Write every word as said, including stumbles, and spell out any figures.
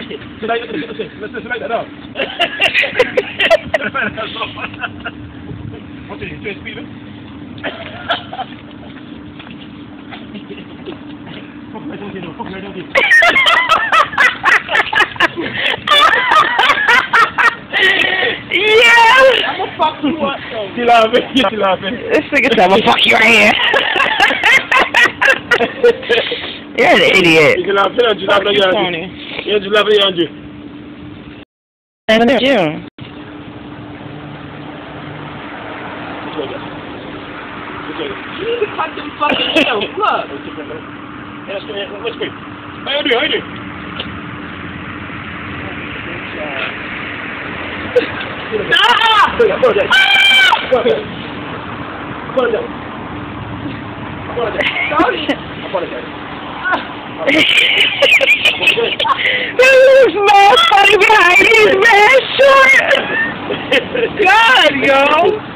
Should I, listen, let's just write that up. What's it, you speaking? Fuck, I don't know, fuck, I don't know. Yeah! I'm gonna fuck you up, though. She laughing, she laughing. This nigga said, I'm gonna fuck you right here. You're an idiot. You laughing, you laughing, you laughing. Yeah, you laughing, Andrew. And there you. You need to cut them fucking out. Look. Let's go. How you doing? How you doing? Ah! Go down, go down. Go down. Go down. Go down. Sorry. Apologize. This man funny behind. He's mad short. God, yo.